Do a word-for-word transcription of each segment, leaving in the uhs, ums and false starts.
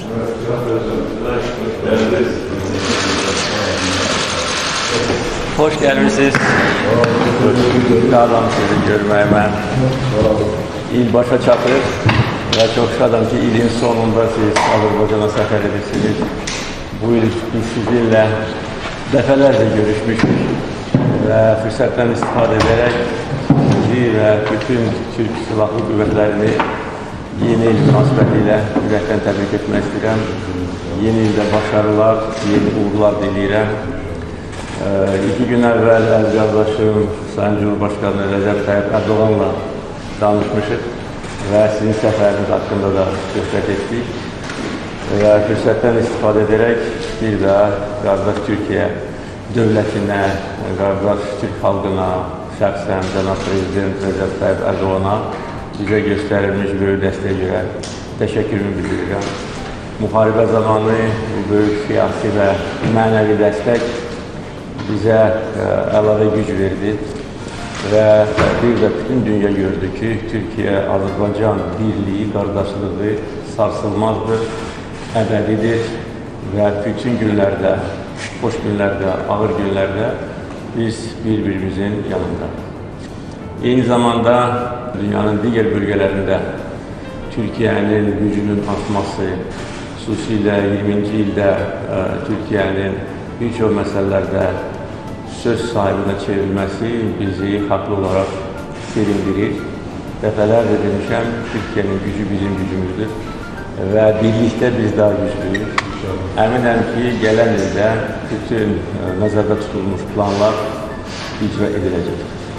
Hoş gelmişsiniz. Şadam sizi görmeye ben. İl başa çatır ve çok şadam ki ilin sonunda siz Azerbaycan'a sefer edirsiniz. Bu il biz sizinle defalarca görüşmüşük ve fırsattan istifade ederek sizi ve bütün Türk Silahlı Qüvvətlərini yeni il münasibətiyle ürəkdən təbrik etmək istəyirəm. Yeni ildə başarılar, yeni uğurlar diləyirəm. Ee, iki gün evvel əziz qardaşım Sayın Cumhurbaşkanı Recep Tayyip Erdoğan'la danışmışıq ve sizin səfəriniz hakkında da söhbət etdik. Ve fürsətdən istifadə ederek bir daha qardaş Türkiye dövlətinə, qardaş Türk xalqına, şəxsən Cənab Prezident Recep Tayyip Erdoğan'a bize gösterilmiş böyük dəstəyə görə təşəkkürümü bildirirəm. Müharibə zamanı bu böyük siyasi və mənəvi dəstək bize e, əlavə güc verdi ve bir de bütün dünya gördü ki Türkiye-Azerbaycan birliği, kardeşliği sarsılmazdır, ebedidir ve bütün günlerde, hoş günlerde, ağır günlerde biz birbirimizin yanında. Aynı zamanda dünyanın diğer bölgelerinde Türkiye'nin gücünün artması, xüsusilə iyirminci ildə e, Türkiye'nin birçok meselelerde söz sahibine çevrilmesi bizi haklı olarak sevindirir. Defalarca demişəm, Türkiye'nin gücü bizim gücümüzdür ve birlikte biz daha güçlüyüz. Əminəm ki, gələn ildə bütün nəzərdə tutulmuş planlar icra edilecek.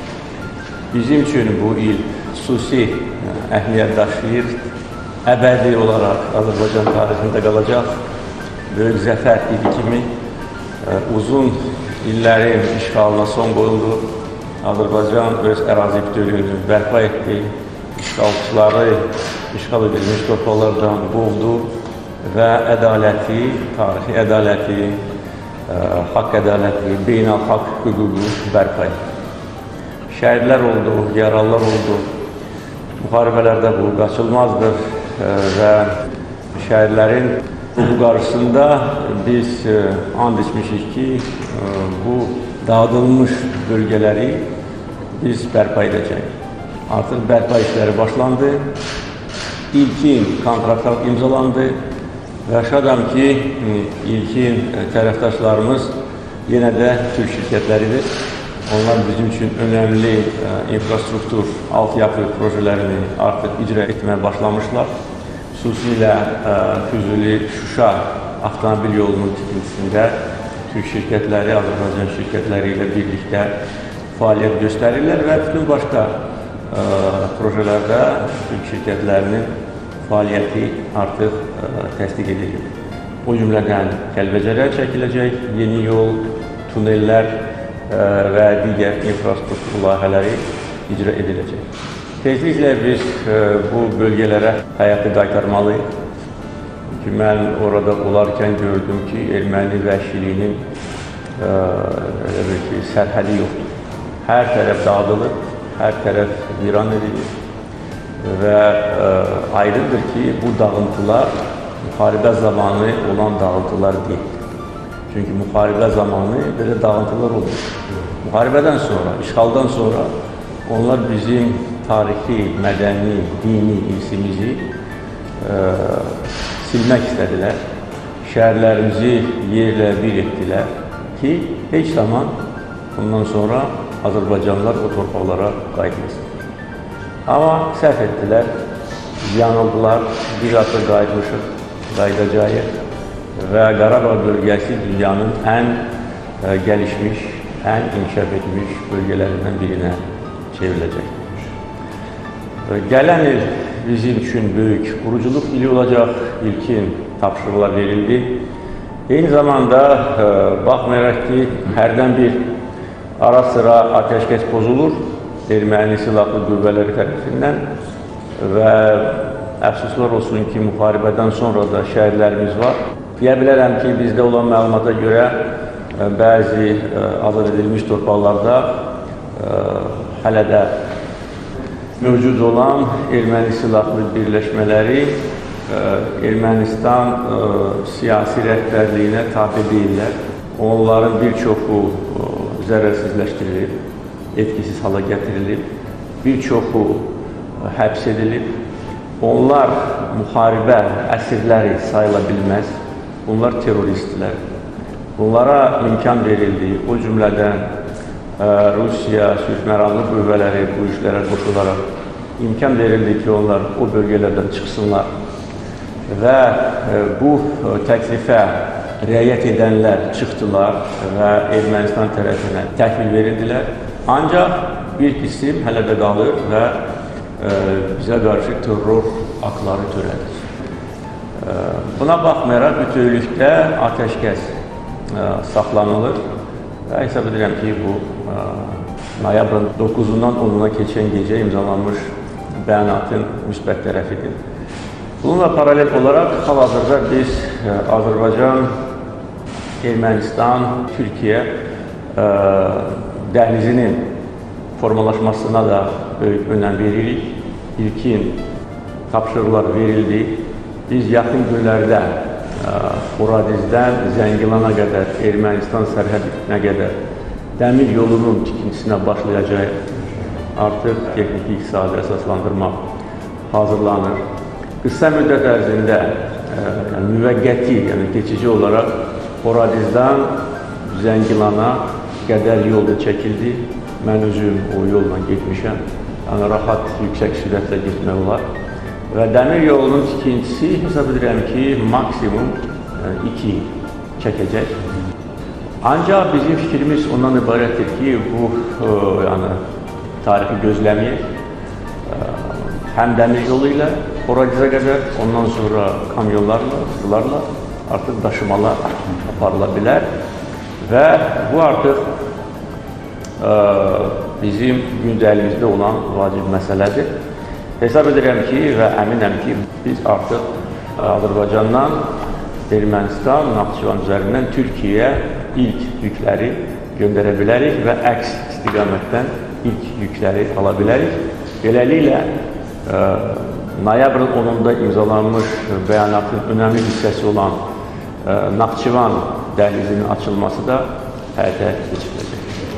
Bizim için bu il xüsusi əhmiyyət daşıyır, əbədi olarak Azerbaycan tarixində qalacaq. Böyük zəfər ili kimi uzun illerin işğalına son qoyuldu. Azerbaycan öz ərazi bütövlüyünü bərpa etdi. İşğalçıları işğal edilmiş torpaqlardan qovdu və ədaləti, tarixi ədaləti, haqq ədaləti, beynəlxalq hüququ bərpa etdi. Şəhidlər oldu, yaralılar oldu. Müharibələrdə bu qaçılmazdır və şəhidlərin bu qarşısında biz and içmişik ki, bu dağıdılmış bölgeleri biz bərpa edəcəyik. Artıq bərpa işləri başlandı. İlkin kontraktlar imzalandı və şadam ki, ilkin tərəfdaşlarımız yenə də Türk şirkətləridir. Onlar bizim için önemli infrastruktur, altyapı projelerini artık icra etmeye başlamışlar. Xüsusilə Füzuli-Şuşa avtomobil yolunun tikintisində Türk şirketləri, Azərbaycan şirketləri ilə birlikdə fəaliyyət göstərirlər və bütün başqa ə, projelərdə Türk şirketlərinin fəaliyyəti artıq ə, təsdiq edilir. O cümlədən Kəlbəcərə çəkiləcək yeni yol, tuneller ə, və digər infrastruktur layihələri icra ediləcək. Tezliklə biz e, bu bölgelere hayatı qaytarmalıyıq. Çünki mən orada olarkən gördüm ki, erməni vəhşiliyinin e, ki, sərhədi yoxdur. Hər tərəf dağıdılır, hər tərəf viran edilir və e, ayrıdır ki, bu dağıntılar müharibə zamanı olan dağıntılar deyil. Çünki müharibə zamanı belə dağıntılar olur. Müharibədən sonra, işğaldan sonra onlar bizim tarixi, mədəni, dini irsimizi e, silmək istədilər. Şəhərlərimizi yerlə bir etdilər ki, heç zaman bundan sonra Azərbaycanlılar o torpaqlara qayıtmasın. Amma səhv etdilər, ziyan oldular, bir artıq qayıtmışıq, qayıdacağıq və Qarabağ bölgəsi dünyanın ən e, gəlişmiş, ən inkişaf etmiş bölgələrindən birinə çevrilecek. Gələn il bizim için büyük kuruculuk ili olacak, ilkin tapşırıqlar verildi. Eyni zamanda e, baxmayaraq ki, hərdən bir ara sıra ateşkes pozulur erməni silahlı qüvvələri tərəfindən və əfsuslar olsun ki, müharibədən sonra da şəhidlərimiz var. Deyə bilərəm ki, bizdə olan məlumata görə e, bəzi e, azad edilmiş torpaqlarda e, hələ də mövcud olan erməni silahlı birləşmələri Ermənistan siyasi rəhbərliyinə tabe deyirlər. Onların bir çoxu zərərsizləşdirilib, etkisiz hala gətirilib, bir çoxu həbs edilib. Onlar müharibə əsirləri sayıla bilməz. Bunlar teröristlər. Bunlara imkan verildi. O cümlədən Rusiya sülhməramlı qüvvələri bu işlərə qoşularaq imkan verildi ki, onlar o bölgələrdən çıxsınlar və bu təklifə riayət edənlər çıxdılar və Ermənistan tərəfinə təhvil verildilər. Ancaq bir qism hələ də qalır və bizə qarşı terror aktları törədir. Buna baxmayaraq bütövlükdə atəşkəs saxlanılır və hesab edirəm ki, bu noyabrın doqquzundan onuna keçən gecə imzalanmış bəyanatın müsbət tərəfidir. Bununla paralel olaraq hal-hazırda biz Azərbaycan, Ermənistan, Türkiyə dəhlizinin formalaşmasına da böyük önəm veririk. İlkin tapşırıqlar verildi. Biz yaxın günlərdə Xoradizdən Zəngilana qədər, Ermənistan sərhədinə qədər dəmir yolunun tikintisinə başlayacaq. Artıq texniki iqtisadi əsaslandırma hazırlanır. Qısa müddət ərzində yəni, müvəqqəti, yəni keçici olaraq Xoradizdən Zəngilana qədər yolda çəkildi. Mən özüm o yolla getmişəm. Yəni, rahat, yüksək sürətlə getmək olar. Və dəmir yolunun tikintisi hesab edirəm ki, maksimum iki çəkəcək. Ancaq bizim fikrimiz ondan ibarətdir ki, bu yəni, tarixi gözləməyək. Həm dəmir yolu ilə Xoradizə qədər, ondan sonra kamyonlarla, tırlarla artıq daşımalar aparıla bilər və bu artıq bizim gündəlimizdə olan vacib məsələdir. Hesab edirəm ki və əminəm ki, biz artıq Azərbaycandan Ermənistan, Naxçıvan üzərindən Türkiyəyə ilk yükləri göndərə bilərik və əks istiqamətdən ilk yükləri ala bilərik. Beləliklə, noyabrın onunda imzalanmış bəyanatın önəmli hissəsi olan Naxçıvan dəhlizinin açılması da həyata keçiriləcək.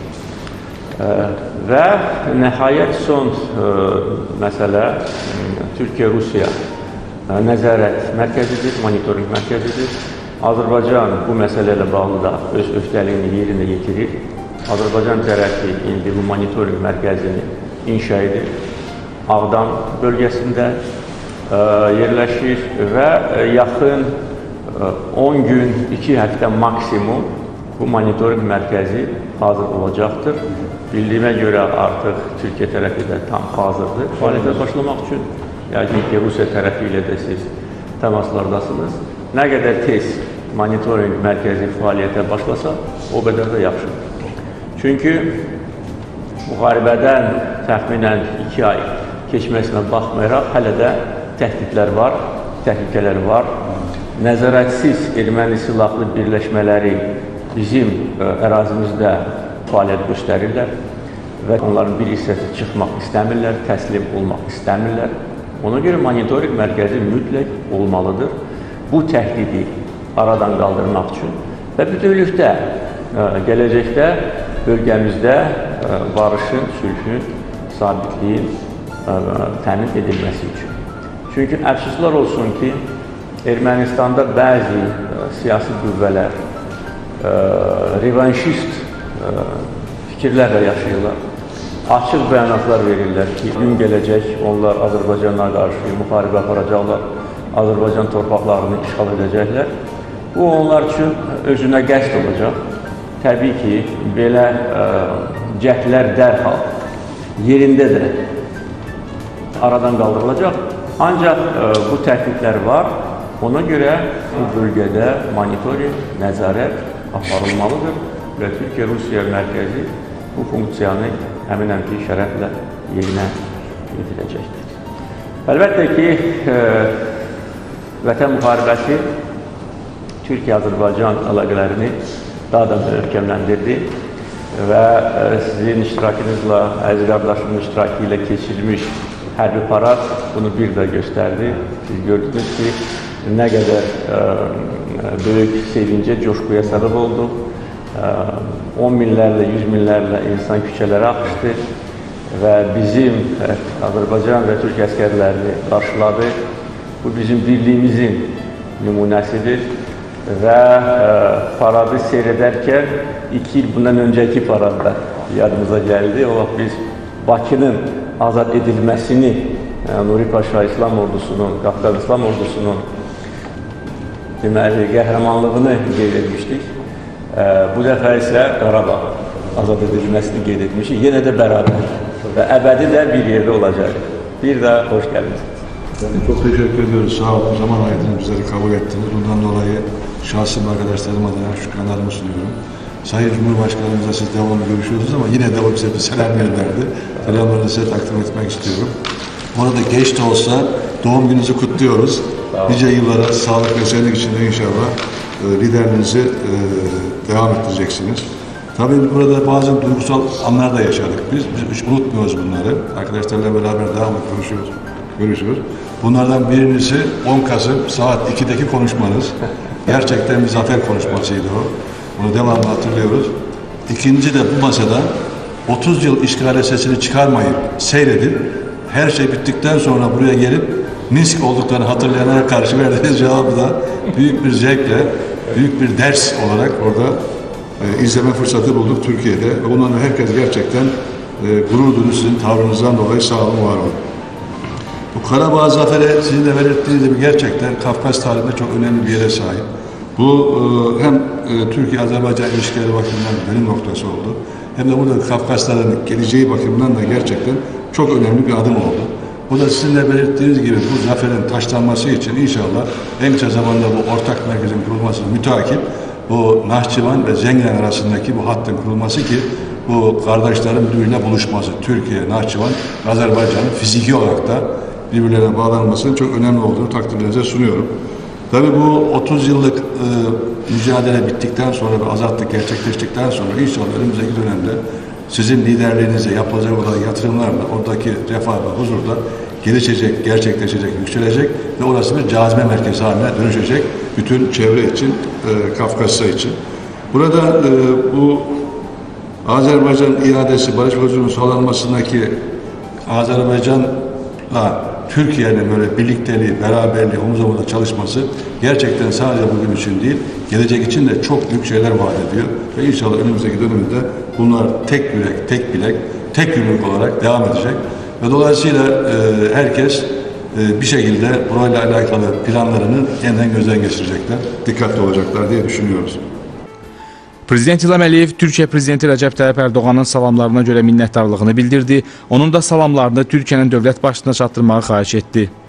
Və nəhayət son məsələ Türkiyə-Rusiya nəzarət mərkəzidir, monitoring mərkəzidir. Azərbaycan bu məsələ ilə bağlı da öz öhdəliyini yerinə yetirir. Azərbaycan tərəfi indi bu monitoring mərkəzini inşa edir. Ağdam bölgəsində yerləşir və yaxın on gün, iki həftə maksimum bu monitoring mərkəzi hazır olacaqdır. Bildiyimə görə artıq Türkiyə tərəfi də tam hazırdır. Fəaliyyətə başlamaq üçün, yəqin ki, Rusiya tərəfi ilə də siz təmaslardasınız. Nə qədər tez monitoring mərkəzi fəaliyyətə başlasa, o qədər də yaxşıdır. Çünki müharibədən təxminən iki ay keçməsinə baxmayaraq, hələ də təhdidlər var, təhlükələr var. Nəzarətsiz erməni silahlı birləşmələri bizim ərazimizdə fəaliyyət göstərirlər və onların bir hissəsi çıxmaq istəmirlər, təslim olmaq istəmirlər. Ona görə monitoring mərkəzi mütləq olmalıdır. Bu təhdidi aradan qaldırmaq üçün və bütövlükdə gələcəkdə bölgəmizdə barışın, sülhün, sabitliyin təmin edilməsi üçün. Çünki əfsuslar olsun ki, Ermənistanda bəzi siyasi qüvvələr revanşist fikirlərlə yaşayırlar. Açıq bəyanatlar verirlər ki, gün gələcək, onlar Azərbaycana qarşı müharibə aparacaqlar, Azərbaycan torpaqlarını işğal edəcəklər. Bu, onlar üçün özünə qəsd olacaq. Təbii ki, belə cəhdlər dərhal yerində də aradan qaldırılacaq. Ancaq bu təkliflər var. Ona görə bu bölgədə monitoring, nəzarət aparılmalıdır və Türkiyə-Rusiya mərkəzi bu funksiyanı əminəm ki, şərəflə yerinə yetirəcəkdir. Əlbəttə ki, Vətən müharibəsi Türkiyə-Azərbaycan əlaqələrini daha da möhkəmləndirdi və sizin iştirakınızla, əziz qardaşımın iştirakı ilə keçirilmiş hərbi parad bunu bir də göstərdi. Siz gördünüz ki, nə qədər ə, böyük sevincə, coşquya səbəb oldu. Ə, on minlərlə, yüz minlərlə insan küçələrə axışdı və bizim ə, Azərbaycan və Türkiyə əskərlərini qarşıladı. Bu bizim birliyimizin nümunəsidir və ə, paradı seyr edərkən iki il bundan öncəki paradda yadımıza gəldi. O vaxt biz Bakının azad edilməsini ə, Nuri Paşa İslam ordusunun, Qafqaz İslam ordusunun deməli, qəhrəmanlığını qeyd etmişdik. Ə, bu dəfə isə Qarabağ azad edilməsini qeyd etmişik. Yenə də bərabər və əbədi də bir yerdə olacaq. Bir də hoş gəldiniz. Çok teşekkür ediyoruz. Sağ olun. Zaman ayırdınız, bizleri kabul ettiniz. Bundan dolayı şahsım arkadaşlarım adına şükranlarımı sunuyorum. Sayın Cumhurbaşkanımızla siz devamlı görüşüyorsunuz ama yine de o bize bir selam gönderdi. Selamlarını size takdim etmek istiyorum. Orada geç de olsa doğum gününüzü kutluyoruz. Nice yıllara sağlık ve senlik içinde inşallah e, liderliğinizi e, devam ettireceksiniz. Tabii burada bazı duygusal anlar da yaşadık biz. Biz hiç unutmuyoruz bunları. Arkadaşlarla beraber devamlı konuşuyoruz. Görüşürüz. Bunlardan birincisi on Kasım saat ikideki konuşmanız. Gerçekten bir zafer konuşmasıydı o. Bunu devamlı hatırlıyoruz. İkinci de bu masada otuz yıl işgale sesini çıkarmayıp seyredip her şey bittikten sonra buraya gelip Minsk olduklarını hatırlayanlara karşı verdiğiniz cevabı da büyük bir zevkle, büyük bir ders olarak orada e, izleme fırsatı bulduk Türkiye'de. Ve bundan herkes gerçekten e, gurur duydu sizin tavrınızdan dolayı sağ olun, var olun. Bu Karabağ zaferi sizin de belirttiğiniz gibi gerçekten Kafkas tarihinde çok önemli bir yere sahip. Bu e, hem e, Türkiye-Azerbaycan ilişkileri bakımından dönüm noktası oldu. Hem de burada Kafkasların geleceği bakımından da gerçekten çok önemli bir adım oldu. Bu da sizin de belirttiğiniz gibi bu zaferin taşlanması için inşallah en kısa zamanda bu ortak merkezin kurulmasını müteakip bu Nahçıvan ve Zengin arasındaki bu hattın kurulması ki bu kardeşlerin birbirine buluşması, Türkiye, Nahçıvan, Azerbaycan'ın fiziki olarak da birbirlerine bağlanmasının çok önemli olduğunu takdirlerinize sunuyorum. Tabii bu otuz yıllık e, mücadele bittikten sonra ve azatlık gerçekleştikten sonra inşallah önümüzdeki dönemde sizin liderliğinizle yapılacak olan yatırımlarla oradaki refah ve huzurda gelişecek, gerçekleşecek, yükselecek ve orası bir cazibe merkezi haline dönüşecek bütün çevre için, e, Kafkasya için. Burada e, bu Azerbaycan iadesi, barış huzurunun sağlanmasındaki Azerbaycan'la Türkiye'nin böyle birlikteliği, beraberliği, omuz omuza çalışması gerçekten sadece bugün için değil, gelecek için de çok büyük şeyler vaat ediyor. Ve inşallah önümüzdeki dönemde bunlar tek yürek, tek bilek, tek yürek olarak devam edecek. Ve dolayısıyla e, herkes e, bir şekilde burayla alakalı planlarını yeniden gözden geçirecekler, dikkatli olacaklar diye düşünüyoruz. Prezident İlham Əliyev Türkiyə Prezidenti Rəcəb Tayyip Ərdoğanın salamlarına görə minnətdarlığını bildirdi. Onun da salamlarını Türkiyənin dövlət başçısına çatdırmağı xahiş etdi.